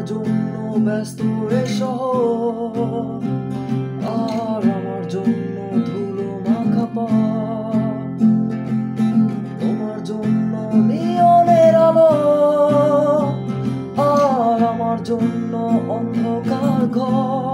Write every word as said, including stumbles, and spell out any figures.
জন্য ব্যস্ত এ শহর, আর আমার জন্য ধুলো মাখা পথ। তোমার জন্য নিয়নের আলো, আর আমার জন্য অন্ধকার ঘর।